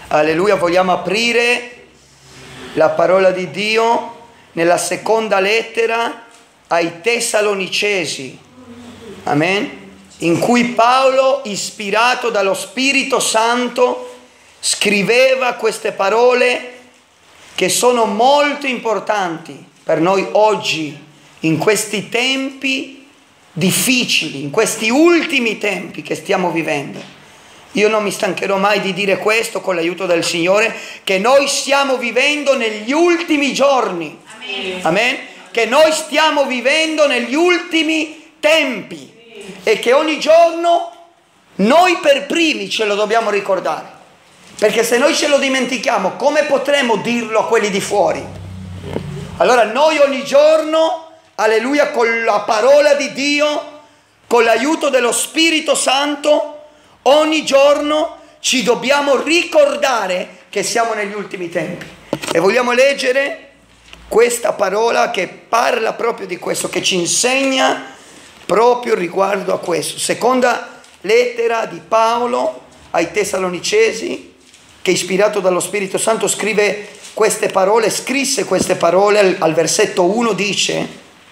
Alleluia, vogliamo aprire la parola di Dio nella seconda lettera ai Tessalonicesi, amen, in cui Paolo, ispirato dallo Spirito Santo, scriveva queste parole che sono molto importanti per noi oggi, in questi tempi difficili, in questi ultimi tempi che stiamo vivendo. Io non mi stancherò mai di dire questo, con l'aiuto del Signore, che noi stiamo vivendo negli ultimi giorni. Amen. Amen? Che noi stiamo vivendo negli ultimi tempi e che ogni giorno noi per primi ce lo dobbiamo ricordare. Perché se noi ce lo dimentichiamo, come potremo dirlo a quelli di fuori? Allora noi ogni giorno, alleluia, con la parola di Dio, con l'aiuto dello Spirito Santo, ogni giorno ci dobbiamo ricordare che siamo negli ultimi tempi. E vogliamo leggere questa parola che parla proprio di questo, che ci insegna proprio riguardo a questo. Seconda lettera di Paolo ai Tessalonicesi, che ispirato dallo Spirito Santo scrive queste parole, scrisse queste parole al versetto 1, dice,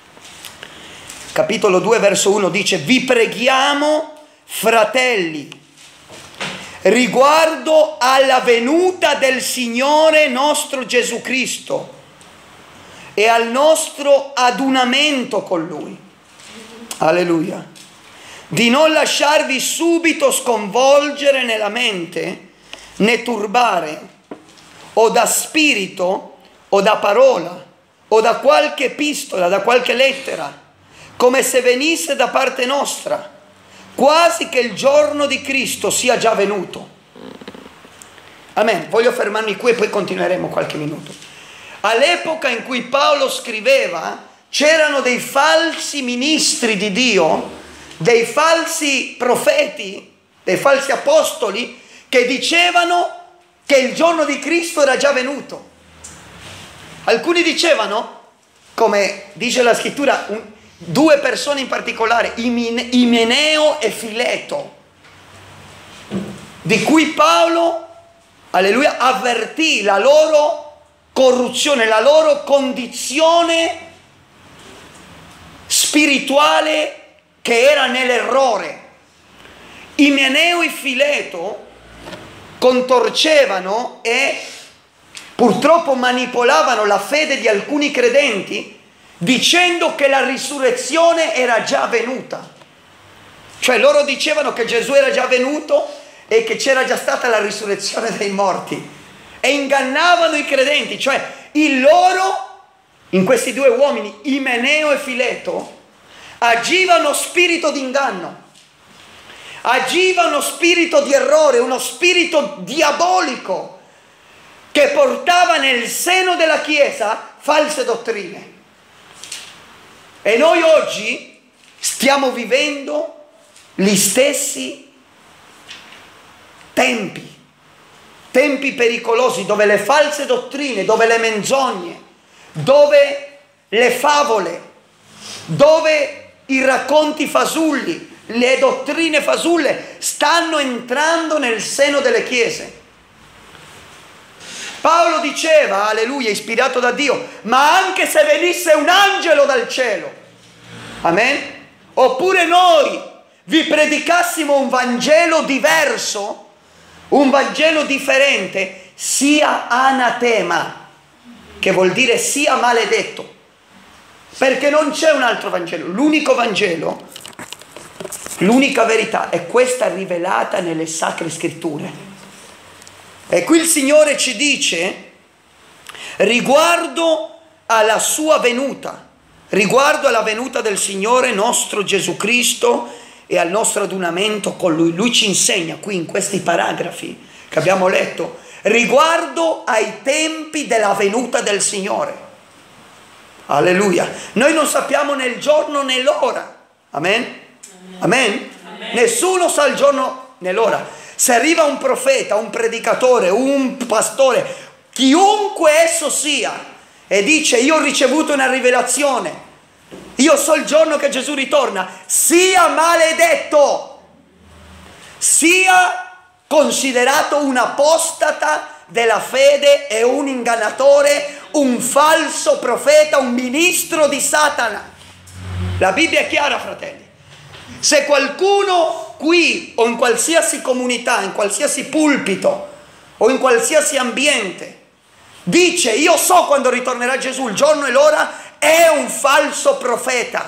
capitolo 2 verso 1, dice: vi preghiamo, fratelli, riguardo alla venuta del Signore nostro Gesù Cristo e al nostro adunamento con Lui. Alleluia. Di non lasciarvi subito sconvolgere nella mente, né turbare, o da spirito, o da parola, o da qualche epistola, da qualche lettera, come se venisse da parte nostra, quasi che il giorno di Cristo sia già venuto. Amen. Voglio fermarmi qui e poi continueremo qualche minuto. All'epoca in cui Paolo scriveva, c'erano dei falsi ministri di Dio, dei falsi profeti, dei falsi apostoli, che dicevano che il giorno di Cristo era già venuto. Alcuni dicevano, come dice la scrittura, due persone in particolare, Imeneo e Fileto, di cui Paolo, alleluia, avvertì la loro corruzione, la loro condizione spirituale che era nell'errore. Imeneo e Fileto contorcevano e purtroppo manipolavano la fede di alcuni credenti dicendo che la risurrezione era già venuta. Cioè loro dicevano che Gesù era già venuto e che c'era già stata la risurrezione dei morti e ingannavano i credenti. Cioè in questi due uomini, Imeneo e Fileto, agiva uno spirito di inganno, agiva uno spirito di errore, uno spirito diabolico che portava nel seno della Chiesa false dottrine. E noi oggi stiamo vivendo gli stessi tempi pericolosi, dove le false dottrine, dove le menzogne, dove le favole, dove i racconti fasulli, le dottrine fasulle stanno entrando nel seno delle chiese. Paolo diceva, alleluia, ispirato da Dio, ma anche se venisse un angelo dal cielo, amen, oppure noi vi predicassimo un Vangelo diverso, un Vangelo differente, sia anatema, che vuol dire sia maledetto, perché non c'è un altro Vangelo. L'unico Vangelo, l'unica verità è questa rivelata nelle Sacre Scritture. E qui il Signore ci dice, riguardo alla sua venuta, riguardo alla venuta del Signore nostro Gesù Cristo e al nostro adunamento con Lui. Lui ci insegna qui in questi paragrafi che abbiamo letto, riguardo ai tempi della venuta del Signore. Alleluia. Noi non sappiamo né il giorno né l'ora. Amen? Amen? Amen? Nessuno sa il giorno né l'ora. Se arriva un profeta, un predicatore, un pastore, chiunque esso sia, e dice io ho ricevuto una rivelazione, io so il giorno che Gesù ritorna, sia maledetto, sia considerato un apostata della fede e un ingannatore, un falso profeta, un ministro di Satana. La Bibbia è chiara, fratelli. Se qualcuno qui o in qualsiasi comunità, in qualsiasi pulpito o in qualsiasi ambiente dice io so quando ritornerà Gesù, il giorno e l'ora, è un falso profeta.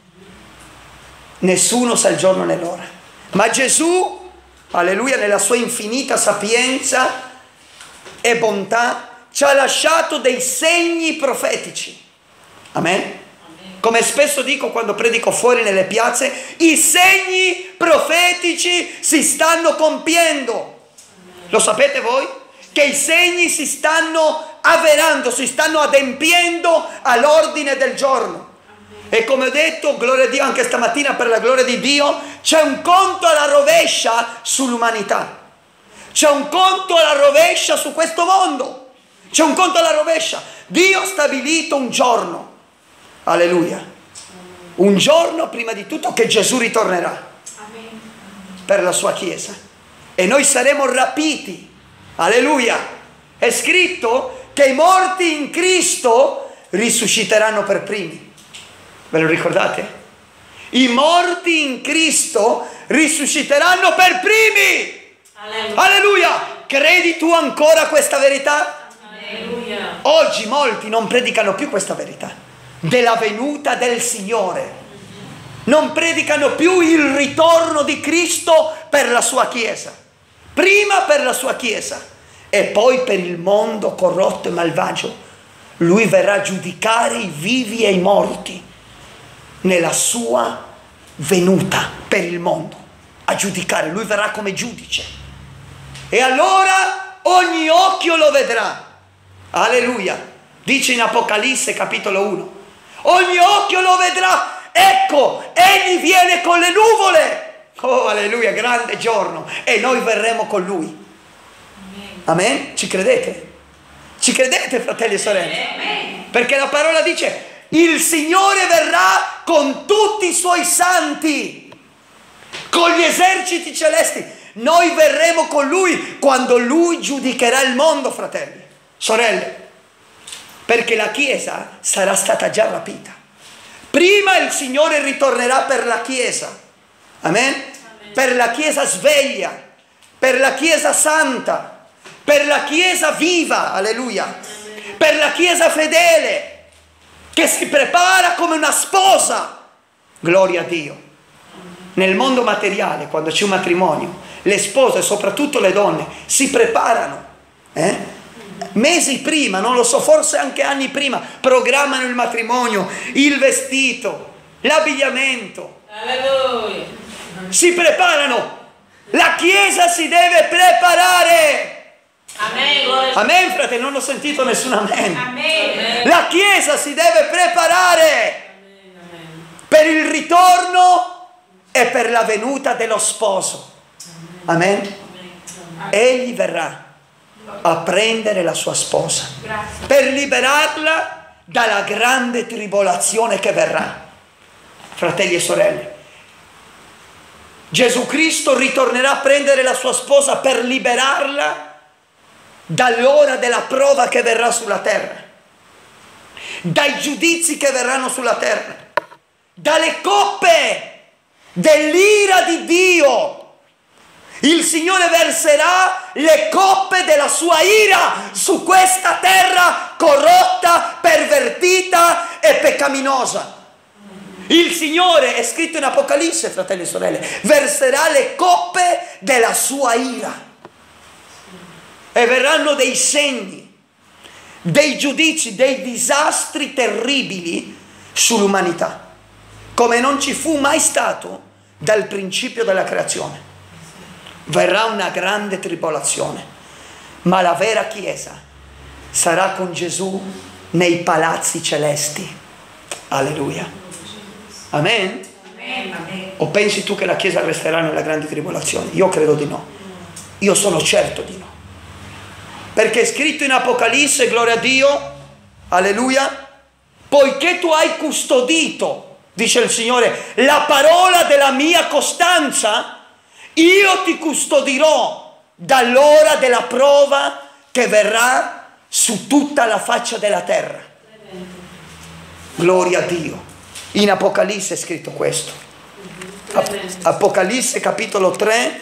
Nessuno sa il giorno né l'ora. Ma Gesù, alleluia, nella sua infinita sapienza e bontà, ci ha lasciato dei segni profetici. Amen? Come spesso dico quando predico fuori nelle piazze, i segni profetici si stanno compiendo. Lo sapete voi? Che i segni si stanno avverando, si stanno adempiendo all'ordine del giorno. E come ho detto, gloria a Dio, anche stamattina per la gloria di Dio, c'è un conto alla rovescia sull'umanità. C'è un conto alla rovescia su questo mondo. C'è un conto alla rovescia. Dio ha stabilito un giorno. Alleluia. Un giorno prima di tutto che Gesù ritornerà per la sua Chiesa. E noi saremo rapiti. Alleluia. È scritto che i morti in Cristo risusciteranno per primi. Ve lo ricordate? I morti in Cristo risusciteranno per primi. Alleluia. Alleluia. Credi tu ancora a questa verità? Alleluia. Oggi molti non predicano più questa verità della venuta del Signore. Non predicano più il ritorno di Cristo per la sua Chiesa. Prima per la sua Chiesa e poi per il mondo corrotto e malvagio. Lui verrà a giudicare i vivi e i morti nella sua venuta per il mondo. A giudicare, lui verrà come giudice. E allora ogni occhio lo vedrà. Alleluia. Dice in Apocalisse capitolo 1. Ogni occhio lo vedrà. Ecco, egli viene con le nuvole. Oh, alleluia, grande giorno. E noi verremo con lui. Amen? Ci credete? Ci credete, fratelli e sorelle? Amen. Perché la parola dice: il Signore verrà con tutti i suoi santi, con gli eserciti celesti. Noi verremo con lui quando lui giudicherà il mondo, fratelli, sorelle. Perché la Chiesa sarà stata già rapita. Prima il Signore ritornerà per la Chiesa. Amen? Amen. Per la Chiesa sveglia, per la Chiesa santa, per la Chiesa viva, alleluia. Amen. Per la Chiesa fedele, che si prepara come una sposa. Gloria a Dio. Nel mondo materiale, quando c'è un matrimonio, le spose, soprattutto le donne, si preparano. Mesi prima, non lo so, forse anche anni prima, programmano il matrimonio, il vestito, l'abbigliamento. Alleluia. Si preparano. La Chiesa si deve preparare. Amen. Amen, fratelli, non ho sentito nessun amen. Amen. La Chiesa si deve preparare per il ritorno e per la venuta dello sposo. Amen. Egli verrà a prendere la sua sposa per liberarla dalla grande tribolazione che verrà. Fratelli e sorelle, Gesù Cristo ritornerà a prendere la sua sposa per liberarla dall'ora della prova che verrà sulla terra, dai giudizi che verranno sulla terra, dalle coppe dell'ira di Dio. Il Signore verserà le coppe della sua ira su questa terra corrotta, pervertita e peccaminosa. Il Signore, è scritto in Apocalisse, fratelli e sorelle, verserà le coppe della sua ira. E verranno dei segni, dei giudizi, dei disastri terribili sull'umanità, come non ci fu mai stato dal principio della creazione. Verrà una grande tribolazione, ma la vera Chiesa sarà con Gesù nei palazzi celesti. Alleluia. Amen? Amen. O pensi tu che la Chiesa resterà nella grande tribolazione? Io credo di no. Io sono certo di no. Perché è scritto in Apocalisse, gloria a Dio, alleluia, poiché tu hai custodito, dice il Signore, la parola della mia costanza, io ti custodirò dall'ora della prova che verrà su tutta la faccia della terra. Gloria a Dio. In Apocalisse è scritto questo. Apocalisse capitolo 3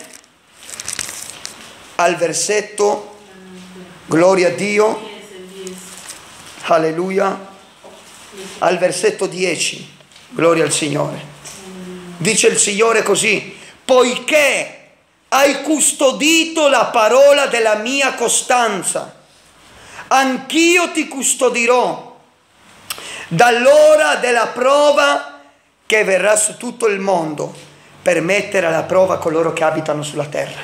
al versetto, gloria a Dio, alleluia, al versetto 10, gloria al Signore. Dice il Signore così: poiché hai custodito la parola della mia costanza, anch'io ti custodirò dall'ora della prova che verrà su tutto il mondo, per mettere alla prova coloro che abitano sulla terra.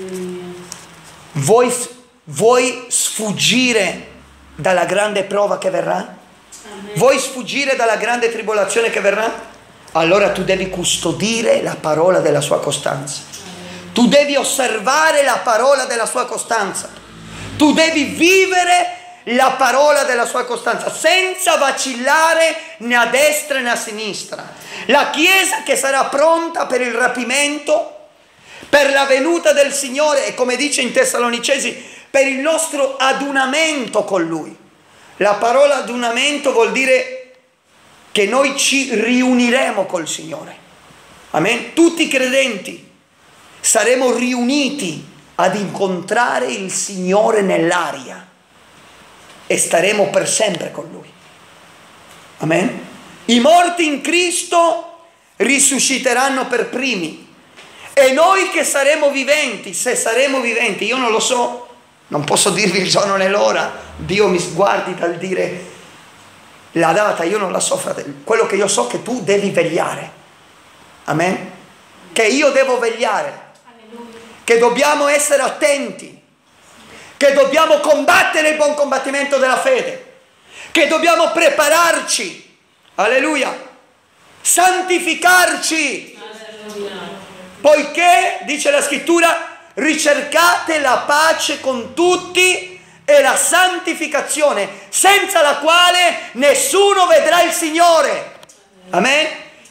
Vuoi sfuggire dalla grande prova che verrà? Vuoi sfuggire dalla grande tribolazione che verrà? Allora tu devi custodire la parola della sua costanza. Tu devi osservare la parola della sua costanza. Tu devi vivere la parola della sua costanza senza vacillare né a destra né a sinistra. La Chiesa che sarà pronta per il rapimento, per la venuta del Signore e, come dice in Tessalonicesi, per il nostro adunamento con Lui. La parola adunamento vuol dire che noi ci riuniremo col Signore. Amen? Tutti i credenti saremo riuniti ad incontrare il Signore nell'aria e staremo per sempre con Lui. Amen? I morti in Cristo risusciteranno per primi e noi che saremo viventi, se saremo viventi, io non lo so, non posso dirvi il giorno né l'ora, Dio mi guardi dal dire la data, io non la so, fratello. Quello che io so è che tu devi vegliare. Amen? Che io devo vegliare. Che dobbiamo essere attenti. Che dobbiamo combattere il buon combattimento della fede. Che dobbiamo prepararci. Alleluia. Santificarci. Poiché, dice la scrittura, ricercate la pace con tutti e la santificazione, senza la quale nessuno vedrà il Signore. Amen?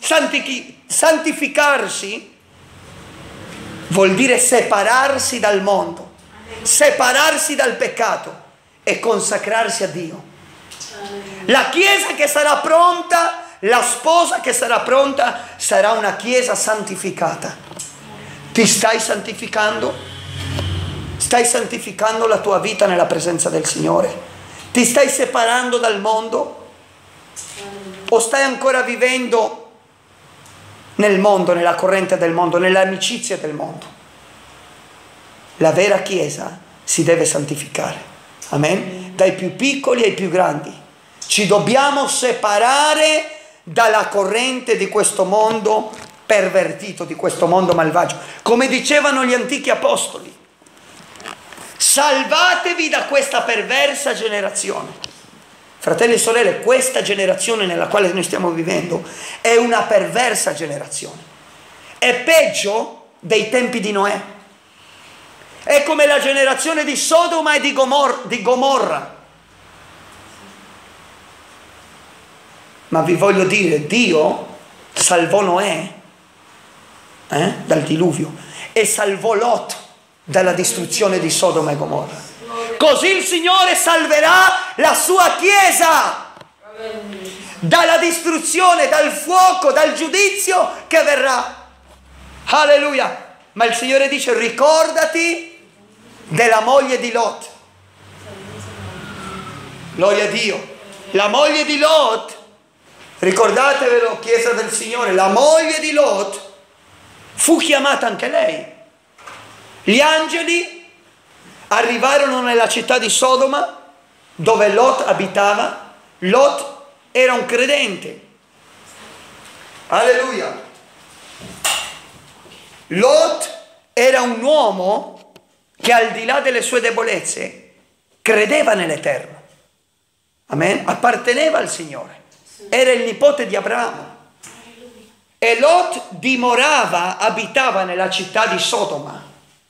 Santificarsi vuol dire separarsi dal mondo, separarsi dal peccato e consacrarsi a Dio. La Chiesa che sarà pronta, la sposa che sarà pronta, sarà una Chiesa santificata. Ti stai santificando? Stai santificando la tua vita nella presenza del Signore? Ti stai separando dal mondo? O stai ancora vivendo nel mondo, nella corrente del mondo, nell'amicizia del mondo? La vera Chiesa si deve santificare. Amen? Dai più piccoli ai più grandi. Ci dobbiamo separare dalla corrente di questo mondo pervertito, di questo mondo malvagio. Come dicevano gli antichi apostoli: salvatevi da questa perversa generazione. Fratelli e sorelle, questa generazione nella quale noi stiamo vivendo è una perversa generazione. È peggio dei tempi di Noè. È come la generazione di Sodoma e di Gomorra. Ma vi voglio dire, Dio salvò Noè dal diluvio e salvò Lot dalla distruzione di Sodoma e Gomorra. Così il Signore salverà la sua Chiesa dalla distruzione, dal fuoco, dal giudizio che verrà. Alleluia. Ma il Signore dice: ricordati della moglie di Lot. Gloria a Dio. La moglie di Lot, ricordatevelo, Chiesa del Signore, la moglie di Lot fu chiamata anche lei. Gli angeli arrivarono nella città di Sodoma, dove Lot abitava. Lot era un credente. Alleluia. Lot era un uomo che, al di là delle sue debolezze, credeva nell'Eterno. Amen? Apparteneva al Signore. Era il nipote di Abramo. E Lot abitava nella città di Sodoma.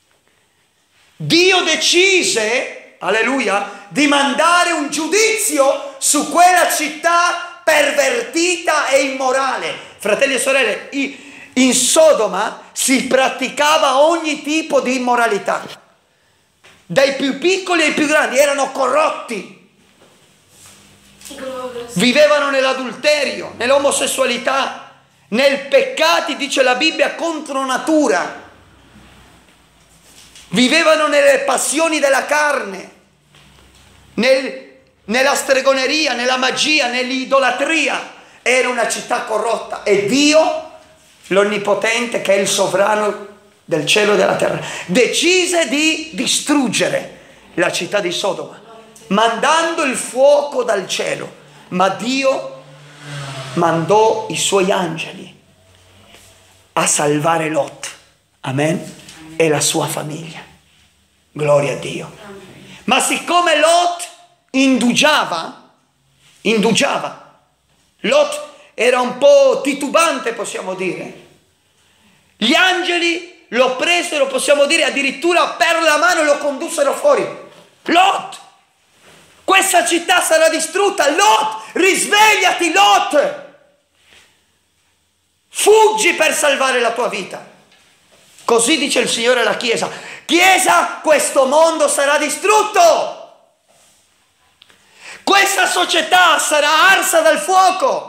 Dio decise, alleluia, di mandare un giudizio su quella città pervertita e immorale. Fratelli e sorelle, in Sodoma si praticava ogni tipo di immoralità. dai più piccoli ai più grandi, erano corrotti, vivevano nell'adulterio, nell'omosessualità, nel peccati, dice la Bibbia, contro natura, vivevano nelle passioni della carne, nella stregoneria, nella magia, nell'idolatria. Era una città corrotta e Dio, l'Onnipotente, che è il sovrano del cielo e della terra, decise di distruggere la città di Sodoma mandando il fuoco dal cielo. Ma Dio mandò i suoi angeli a salvare Lot, amen, e la sua famiglia. Gloria a Dio. Ma siccome Lot indugiava, Lot era un po' titubante, possiamo dire, gli angeli lo presero, possiamo dire, addirittura per la mano lo condussero fuori. Lot, questa città sarà distrutta. Lot, risvegliati, Lot. Fuggi per salvare la tua vita. Così dice il Signore alla Chiesa. Chiesa, questo mondo sarà distrutto. Questa società sarà arsa dal fuoco.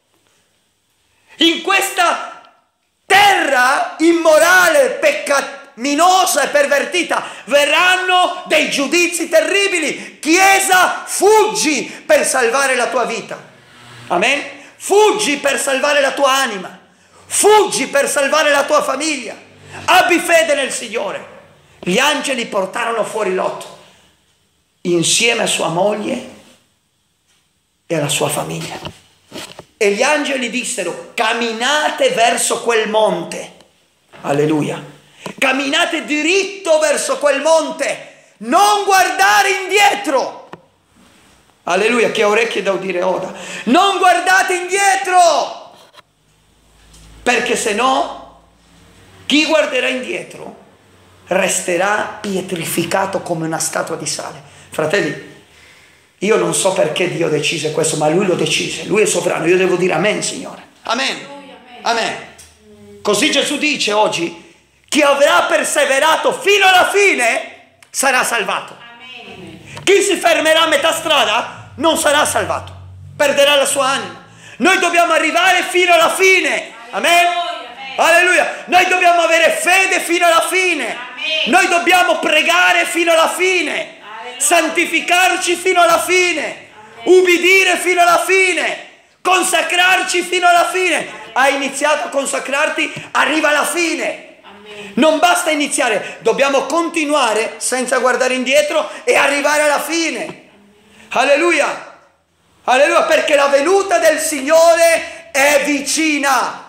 In questa terra immorale, peccaminosa e pervertita verranno dei giudizi terribili. Chiesa, fuggi per salvare la tua vita. Amen? Fuggi per salvare la tua anima. Fuggi per salvare la tua famiglia. Abbi fede nel Signore. Gli angeli portarono fuori Lot insieme a sua moglie e alla sua famiglia. E gli angeli dissero: camminate verso quel monte. Alleluia. Camminate diritto verso quel monte, non guardare indietro. Alleluia. Chi ha orecchie da udire oda. Non guardate indietro, perché se no chi guarderà indietro resterà pietrificato come una statua di sale. Fratelli, io non so perché Dio decise questo, ma Lui lo decise. Lui è sovrano. Io devo dire amen, Signore. Amen. Amen. Così Gesù dice oggi: chi avrà perseverato fino alla fine sarà salvato. Chi si fermerà a metà strada non sarà salvato, perderà la sua anima. Noi dobbiamo arrivare fino alla fine. Amen. Alleluia. Noi dobbiamo avere fede fino alla fine. Noi dobbiamo pregare fino alla fine, santificarci fino alla fine, ubbidire fino alla fine, consacrarci fino alla fine. Hai iniziato a consacrarti, arriva alla fine. Non basta iniziare, dobbiamo continuare senza guardare indietro e arrivare alla fine. Alleluia. Alleluia, perché la venuta del Signore è vicina.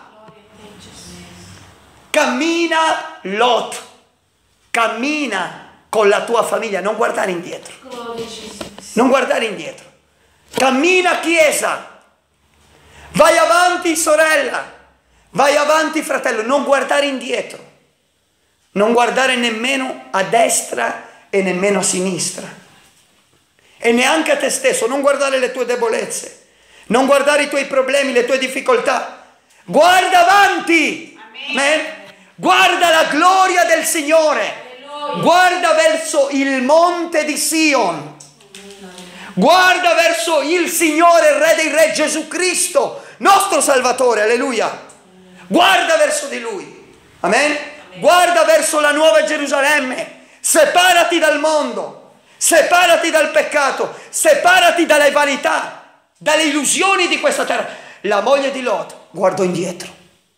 Cammina, Lot, cammina con la tua famiglia, non guardare indietro. Non guardare indietro. Cammina, Chiesa. Vai avanti, sorella. Vai avanti, fratello. Non guardare indietro. Non guardare nemmeno a destra e nemmeno a sinistra. E neanche a te stesso. Non guardare le tue debolezze. Non guardare i tuoi problemi, le tue difficoltà. Guarda avanti. Amen. Guarda la gloria del Signore. Guarda verso il monte di Sion. Guarda verso il Signore, il Re dei Re, Gesù Cristo, nostro Salvatore. Alleluia. Guarda verso di Lui. Amen. Guarda verso la nuova Gerusalemme. Separati dal mondo. Separati dal peccato. Separati dalle vanità, dalle illusioni di questa terra. La moglie di Lot guardò indietro.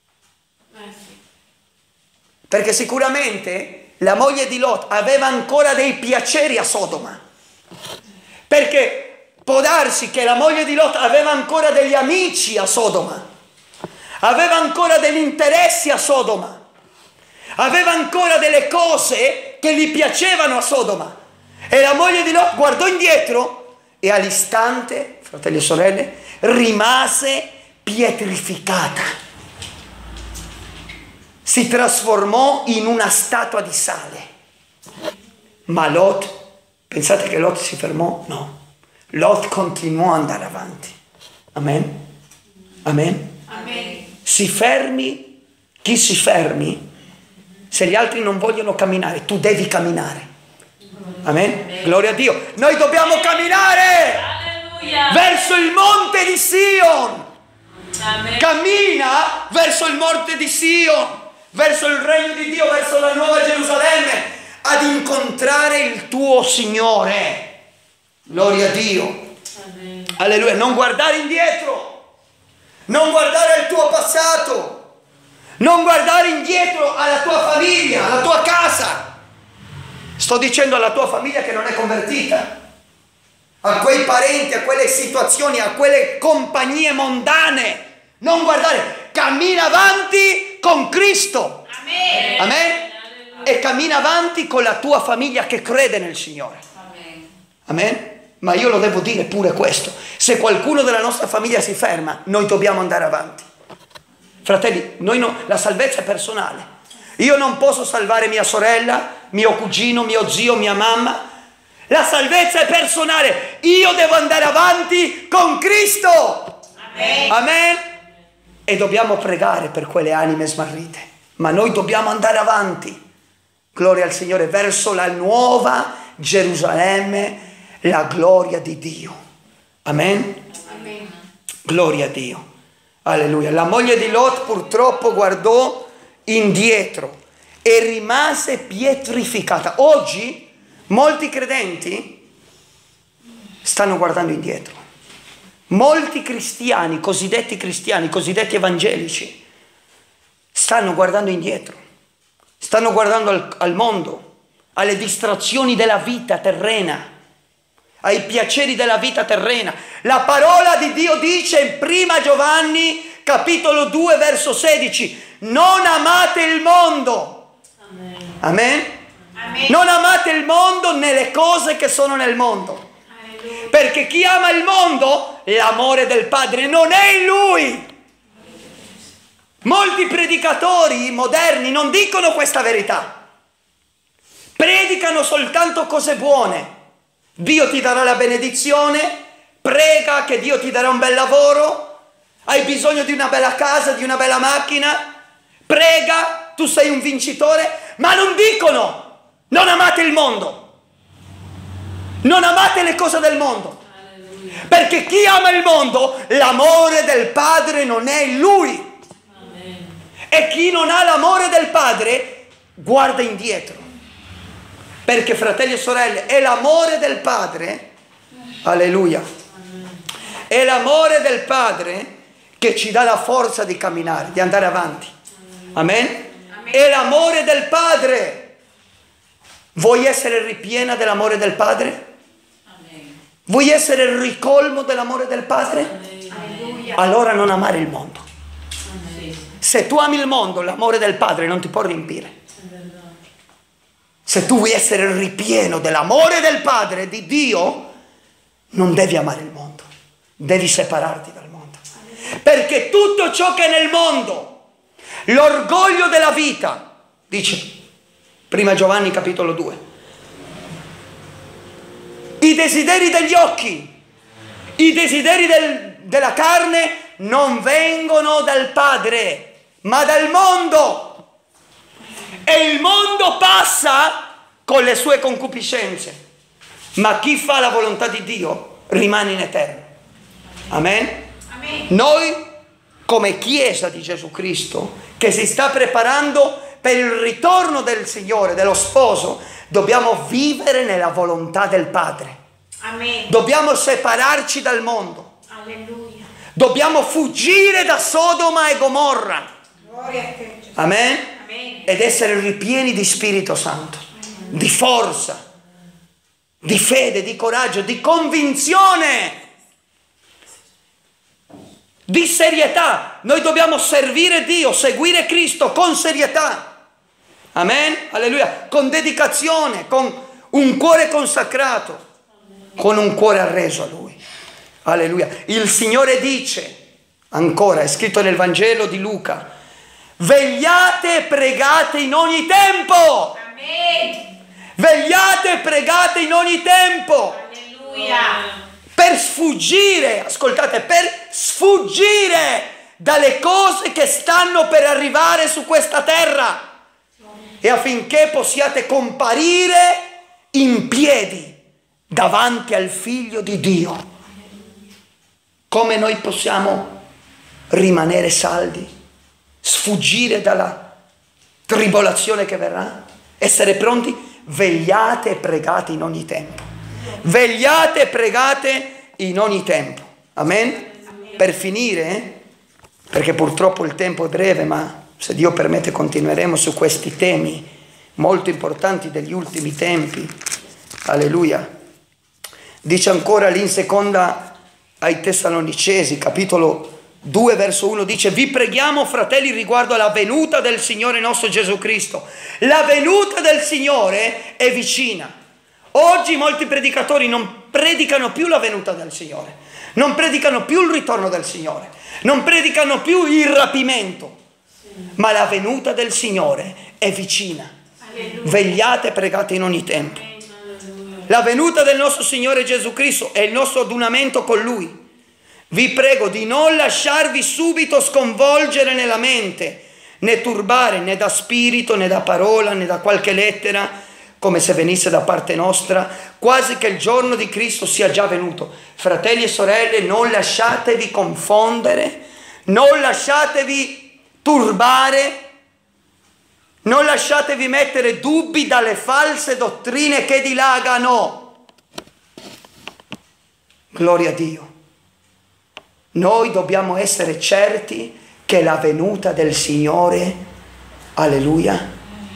Perché sicuramente la moglie di Lot aveva ancora dei piaceri a Sodoma. Perché può darsi che la moglie di Lot aveva ancora degli amici a Sodoma. Aveva ancora degli interessi a Sodoma. Aveva ancora delle cose che gli piacevano a Sodoma. E la moglie di Lot guardò indietro e all'istante, fratelli e sorelle, rimase pietrificata. Si trasformò in una statua di sale. Ma Lot, pensate che Lot si fermò? No. Lot continuò ad andare avanti. Amen? Amen? Amen. Si fermi, chi si fermi, se gli altri non vogliono camminare, tu devi camminare. Amen. Gloria a Dio. Noi dobbiamo camminare verso il monte di Sion. Cammina verso il monte di Sion, verso il regno di Dio, verso la nuova Gerusalemme, ad incontrare il tuo Signore. Gloria a Dio. Alleluia. Non guardare indietro, non guardare al tuo passato, non guardare indietro alla tua famiglia, alla tua casa. Sto dicendo alla tua famiglia che non è convertita, a quei parenti, a quelle situazioni, a quelle compagnie mondane. Non guardare, cammina avanti con Cristo. Amen. Amen. E cammina avanti con la tua famiglia che crede nel Signore. Amen. Amen. Ma io lo devo dire pure questo: se qualcuno della nostra famiglia si ferma, noi dobbiamo andare avanti. Fratelli, la salvezza è personale. Io non posso salvare mia sorella, mio cugino, mio zio, mia mamma. La salvezza è personale. Io devo andare avanti con Cristo. Amen. Amen. E dobbiamo pregare per quelle anime smarrite. Ma noi dobbiamo andare avanti. Gloria al Signore, verso la nuova Gerusalemme, la gloria di Dio. Amen. Amen. Gloria a Dio. Alleluia. La moglie di Lot purtroppo guardò indietro e rimase pietrificata. Oggi molti credenti stanno guardando indietro. Molti cristiani, cosiddetti evangelici, stanno guardando indietro. Stanno guardando al mondo, alle distrazioni della vita terrena, ai piaceri della vita terrena. La parola di Dio dice in Prima Giovanni capitolo 2 verso 16: non amate il mondo. Amen. Amen? Amen. Non amate il mondo né le cose che sono nel mondo. Alleluia. Perché chi ama il mondo, l'amore del Padre non è in lui. Molti predicatori moderni non dicono questa verità. Predicano soltanto cose buone. Dio ti darà la benedizione, prega che Dio ti darà un bel lavoro, hai bisogno di una bella casa, di una bella macchina, prega, tu sei un vincitore, ma non dicono non amate il mondo, non amate le cose del mondo. Alleluia. Perché chi ama il mondo, l'amore del Padre non è in lui. Amen. E chi non ha l'amore del Padre guarda indietro. Perché, fratelli e sorelle, è l'amore del Padre, alleluia, è l'amore del Padre che ci dà la forza di camminare, di andare avanti. Amen? È l'amore del Padre. Vuoi essere ripiena dell'amore del Padre? Vuoi essere il ricolmo dell'amore del Padre? Allora non amare il mondo. Se tu ami il mondo, l'amore del Padre non ti può riempire. Se tu vuoi essere ripieno dell'amore del Padre, di Dio, non devi amare il mondo, devi separarti dal mondo. Perché tutto ciò che è nel mondo, l'orgoglio della vita, dice Prima Giovanni capitolo 2, i desideri degli occhi, i desideri della carne non vengono dal Padre, ma dal mondo. E il mondo passa con le sue concupiscenze, ma chi fa la volontà di Dio rimane in eterno. Amen? Amen. Noi, come Chiesa di Gesù Cristo, che si sta preparando per il ritorno del Signore, dello sposo, dobbiamo vivere nella volontà del Padre. Amen. Dobbiamo separarci dal mondo. Alleluia. Dobbiamo fuggire da Sodoma e Gomorra. Gloria a te. Amen? Ed essere ripieni di Spirito Santo, di forza, di fede, di coraggio, di convinzione, di serietà. Noi dobbiamo servire Dio, seguire Cristo con serietà. Amen? Alleluia. Con dedicazione, con un cuore consacrato, con un cuore arreso a Lui. Alleluia. Il Signore dice, ancora, è scritto nel Vangelo di Luca: vegliate e pregate in ogni tempo. Amen. Vegliate e pregate in ogni tempo. Alleluia. Per sfuggire, ascoltate, per sfuggire dalle cose che stanno per arrivare su questa terra, e affinché possiate comparire in piedi davanti al Figlio di Dio. Come noi possiamo rimanere saldi, sfuggire dalla tribolazione che verrà, essere pronti? Vegliate e pregate in ogni tempo. Vegliate e pregate in ogni tempo. Amen? Per finire, perché purtroppo il tempo è breve, ma se Dio permette continueremo su questi temi molto importanti degli ultimi tempi. Alleluia. Dice ancora lì in seconda ai Tessalonicesi, capitolo 2, verso 1, dice: vi preghiamo, fratelli, riguardo alla venuta del Signore nostro Gesù Cristo. La venuta del Signore è vicina. Oggi molti predicatori non predicano più la venuta del Signore, non predicano più il ritorno del Signore, non predicano più il rapimento, ma la venuta del Signore è vicina. Vegliate e pregate in ogni tempo. La venuta del nostro Signore Gesù Cristo è il nostro adunamento con Lui. Vi prego di non lasciarvi subito sconvolgere nella mente, né turbare né da spirito, né da parola, né da qualche lettera, come se venisse da parte nostra, quasi che il giorno di Cristo sia già venuto. Fratelli e sorelle, non lasciatevi confondere, non lasciatevi turbare, non lasciatevi mettere dubbi dalle false dottrine che dilagano. Gloria a Dio. Noi dobbiamo essere certi che la venuta del Signore, alleluia,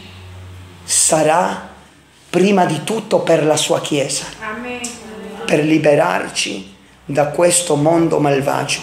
sarà prima di tutto per la sua Chiesa, Amen, per liberarci da questo mondo malvagio.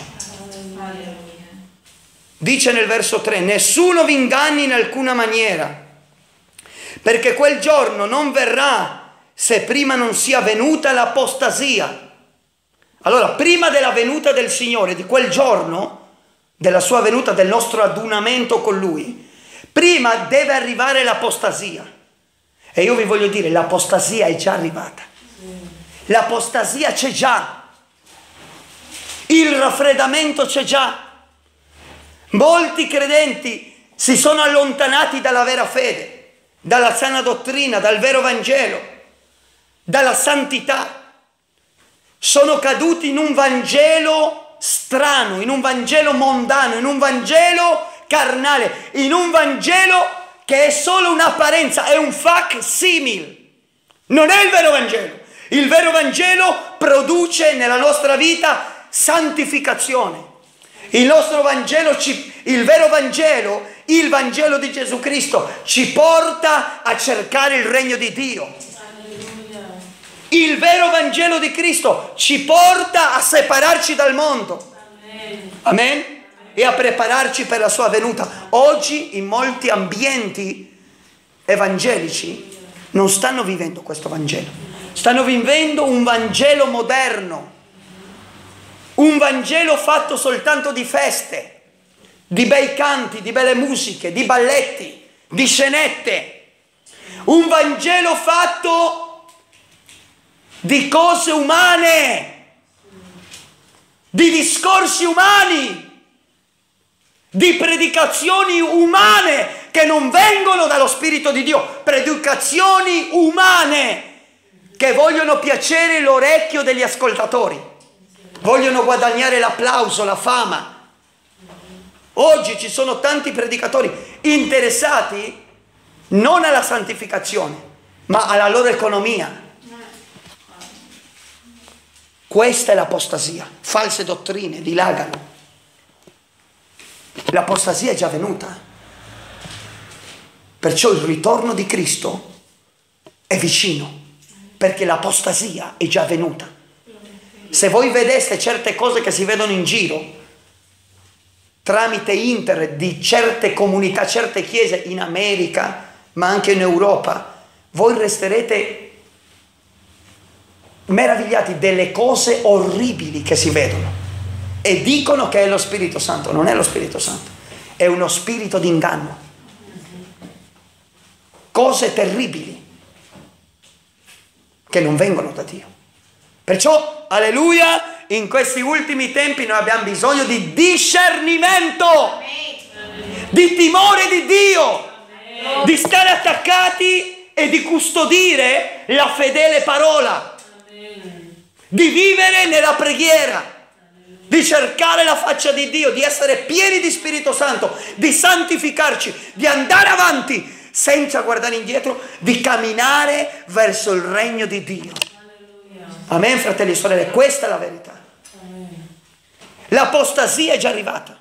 Dice nel verso 3: nessuno vi inganni in alcuna maniera, perché quel giorno non verrà se prima non sia venuta l'apostasia. Allora, prima della venuta del Signore, di quel giorno, della sua venuta, del nostro adunamento con Lui, prima deve arrivare l'apostasia. E io vi voglio dire, l'apostasia è già arrivata. L'apostasia c'è già. Il raffreddamento c'è già. Molti credenti si sono allontanati dalla vera fede, dalla sana dottrina, dal vero Vangelo, dalla santità. Sono caduti in un Vangelo strano, in un Vangelo mondano, in un Vangelo carnale, in un Vangelo che è solo un'apparenza, è un facsimile. Non è il vero Vangelo. Il vero Vangelo produce nella nostra vita santificazione. Il nostro Vangelo, il vero Vangelo, il Vangelo di Gesù Cristo, ci porta a cercare il regno di Dio. Il vero Vangelo di Cristo ci porta a separarci dal mondo. Amen? E a prepararci per la sua venuta. Oggi in molti ambienti evangelici non stanno vivendo questo Vangelo. Stanno vivendo un Vangelo moderno. Un Vangelo fatto soltanto di feste, di bei canti, di belle musiche, di balletti, di scenette. Un Vangelo fatto di cose umane, di discorsi umani, di predicazioni umane che non vengono dallo Spirito di Dio, predicazioni umane che vogliono piacere l'orecchio degli ascoltatori, vogliono guadagnare l'applauso, la fama. Oggi ci sono tanti predicatori interessati non alla santificazione, ma alla loro economia. Questa è l'apostasia, false dottrine dilagano. L'apostasia è già venuta. Perciò il ritorno di Cristo è vicino, perché l'apostasia è già venuta. Se voi vedeste certe cose che si vedono in giro, tramite internet, di certe comunità, certe chiese in America, ma anche in Europa, voi resterete meravigliati delle cose orribili che si vedono e dicono che è lo Spirito Santo. Non è lo Spirito Santo, è uno spirito di inganno. Cose terribili che non vengono da Dio. Perciò, alleluia, in questi ultimi tempi noi abbiamo bisogno di discernimento, di timore di Dio, di stare attaccati e di custodire la fedele parola, di vivere nella preghiera, di cercare la faccia di Dio, di essere pieni di Spirito Santo, di santificarci, di andare avanti senza guardare indietro, di camminare verso il regno di Dio. Amen, fratelli e sorelle, questa è la verità. L'apostasia è già arrivata.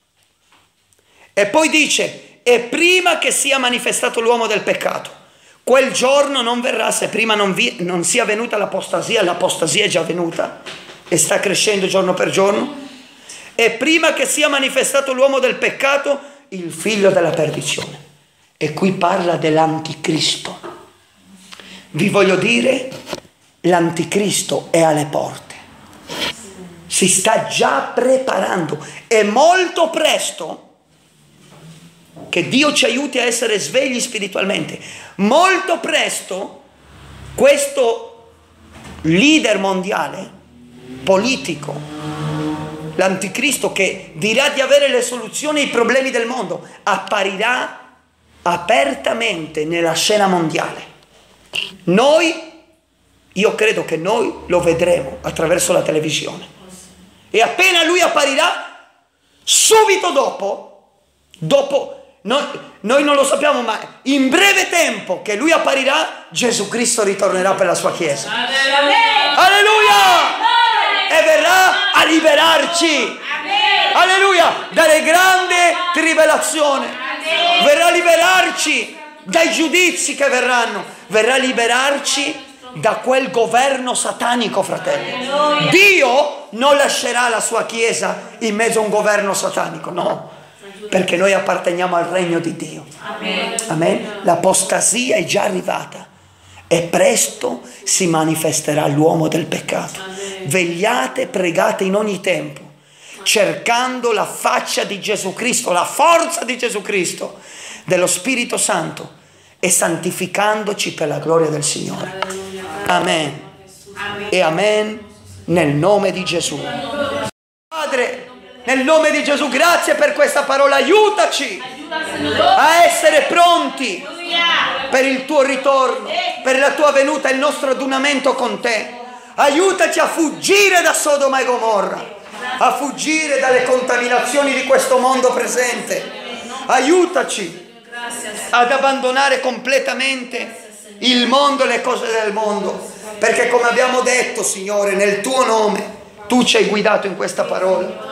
E poi dice, e prima che sia manifestato l'uomo del peccato, quel giorno non verrà se prima non sia venuta l'apostasia è già venuta e sta crescendo giorno per giorno, e prima che sia manifestato l'uomo del peccato, il figlio della perdizione. E qui parla dell'anticristo. Vi voglio dire, l'anticristo è alle porte. Si sta già preparando. È molto presto, che Dio ci aiuti a essere svegli spiritualmente. Molto presto questo leader mondiale, politico, l'anticristo che dirà di avere le soluzioni ai problemi del mondo, apparirà apertamente nella scena mondiale. Io credo che noi lo vedremo attraverso la televisione. E appena lui apparirà, subito dopo noi non lo sappiamo, ma in breve tempo che lui apparirà, Gesù Cristo ritornerà per la sua Chiesa. Alleluia! E verrà a liberarci. Alleluia! Dalle grandi tribolazioni. Verrà a liberarci dai giudizi che verranno. Verrà a liberarci da quel governo satanico, fratelli. Dio non lascerà la sua Chiesa in mezzo a un governo satanico, no. Perché noi apparteniamo al regno di Dio. Amen. L'apostasia è già arrivata e presto si manifesterà l'uomo del peccato. Vegliate, pregate in ogni tempo, cercando la faccia di Gesù Cristo, la forza di Gesù Cristo, dello Spirito Santo, e santificandoci per la gloria del Signore. Amen. E amen nel nome di Gesù. Padre, nel nome di Gesù, grazie per questa parola. Aiutaci a essere pronti per il tuo ritorno, per la tua venuta, il nostro adunamento con te. Aiutaci a fuggire da Sodoma e Gomorra, a fuggire dalle contaminazioni di questo mondo presente. Aiutaci ad abbandonare completamente il mondo e le cose del mondo, perché come abbiamo detto, Signore, nel tuo nome tu ci hai guidato in questa parola.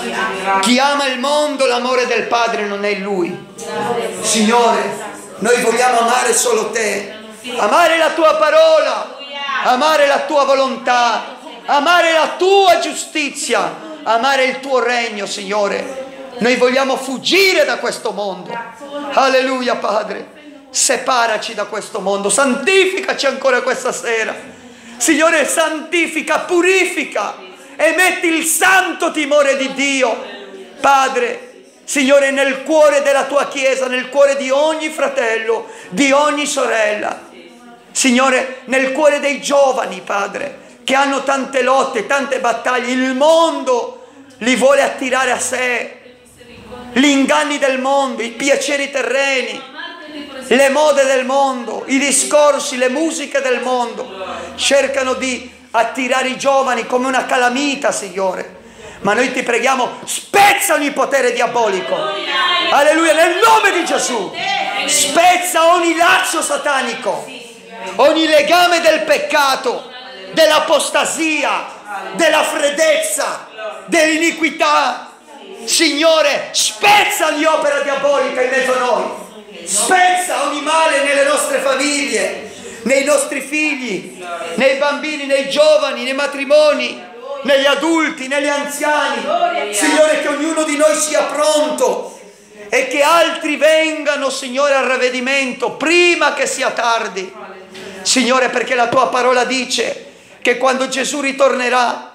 Chi ama il mondo, l'amore del Padre non è in lui. Signore, noi vogliamo amare solo te, amare la tua parola, amare la tua volontà, amare la tua giustizia, amare il tuo regno, Signore. Noi vogliamo fuggire da questo mondo. Alleluia, Padre. Separaci da questo mondo, santificaci ancora questa sera. Signore, santifica, purifica e metti il santo timore di Dio, Padre, Signore, nel cuore della tua Chiesa, nel cuore di ogni fratello, di ogni sorella, Signore, nel cuore dei giovani, Padre, che hanno tante lotte, tante battaglie. Il mondo li vuole attirare a sé, gli inganni del mondo, i piaceri terreni, le mode del mondo, i discorsi, le musiche del mondo cercano di attirare i giovani come una calamita, Signore. Ma noi ti preghiamo, spezza ogni potere diabolico. Alleluia, nel nome di Gesù. Spezza ogni laccio satanico, ogni legame del peccato, dell'apostasia, della freddezza, dell'iniquità. Signore, spezza ogni opera diabolica in mezzo a noi. Spezza ogni male nelle nostre famiglie, nei nostri figli, nei bambini, nei giovani, nei matrimoni, negli adulti, negli anziani. Signore, che ognuno di noi sia pronto e che altri vengano, Signore, al ravvedimento prima che sia tardi. Signore, perché la tua parola dice che quando Gesù ritornerà,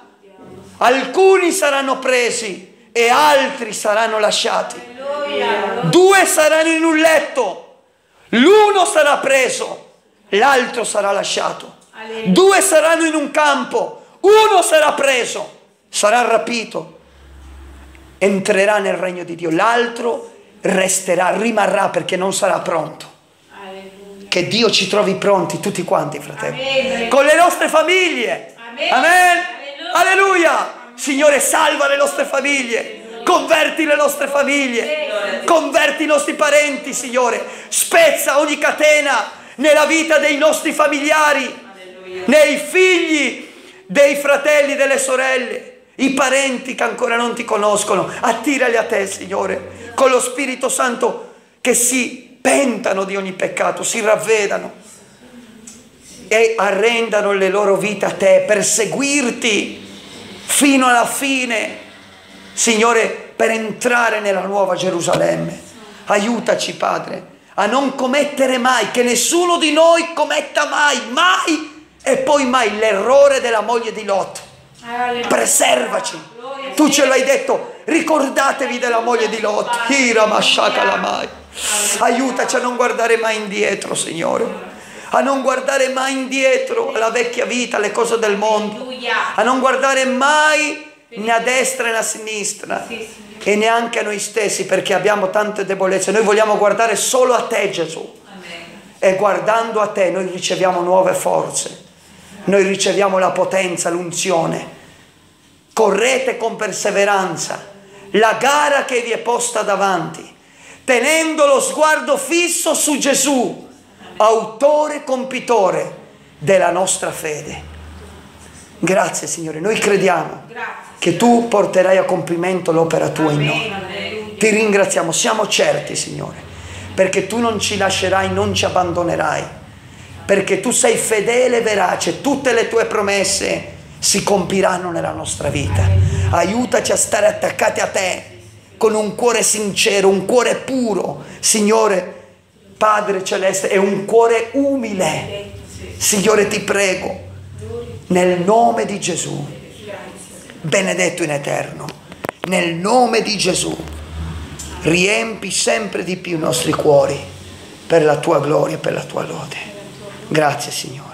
alcuni saranno presi e altri saranno lasciati. 2 saranno in un letto, l'uno sarà preso, l'altro sarà lasciato. 2 saranno in un campo, uno sarà preso, sarà rapito, entrerà nel regno di Dio, l'altro resterà, rimarrà perché non sarà pronto. Che Dio ci trovi pronti tutti quanti, fratelli. Amen. Con le nostre famiglie. Amen. Amen. Alleluia. Signore, salva le nostre famiglie. Converti le nostre famiglie. Converti i nostri parenti, Signore. Spezza ogni catena nella vita dei nostri familiari, nei figli dei fratelli, delle sorelle, i parenti che ancora non ti conoscono. Attirali a te, Signore, con lo Spirito Santo, che si pentano di ogni peccato, si ravvedano e arrendano le loro vite a te per seguirti fino alla fine, Signore, per entrare nella nuova Gerusalemme. Aiutaci, Padre, a non commettere mai, che nessuno di noi commetta mai e poi mai l'errore della moglie di Lot. Preservaci. Tu ce l'hai detto, ricordatevi della moglie di Lot. Aiutaci a non guardare mai indietro, Signore. A non guardare mai indietro alla vecchia vita, alle cose del mondo. A non guardare mai né a destra né a sinistra. E neanche a noi stessi, perché abbiamo tante debolezze. Noi vogliamo guardare solo a te, Gesù. E guardando a te noi riceviamo nuove forze. Noi riceviamo la potenza, l'unzione. Correte con perseveranza la gara che vi è posta davanti, tenendo lo sguardo fisso su Gesù, autore e compitore della nostra fede. Grazie, Signore, noi crediamo che tu porterai a compimento l'opera tua in noi. Ti ringraziamo, siamo certi, Signore, perché tu non ci lascerai, non ci abbandonerai, perché tu sei fedele e verace. Tutte le tue promesse si compiranno nella nostra vita. Aiutaci a stare attaccati a te con un cuore sincero, un cuore puro, Signore Padre Celeste, e un cuore umile. Signore, ti prego, nel nome di Gesù, benedetto in eterno, nel nome di Gesù, riempi sempre di più i nostri cuori per la tua gloria e per la tua lode. Grazie, Signore.